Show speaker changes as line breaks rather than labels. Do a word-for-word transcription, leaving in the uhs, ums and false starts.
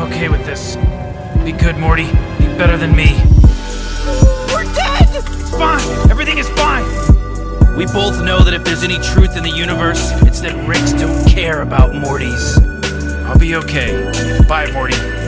okay with this. Be good, Morty. Be better than me.
We're dead!
It's fine! Everything is fine! We both know that if there's any truth in the universe, it's that Ricks don't care about Mortys. I'll be okay. Bye, Morty.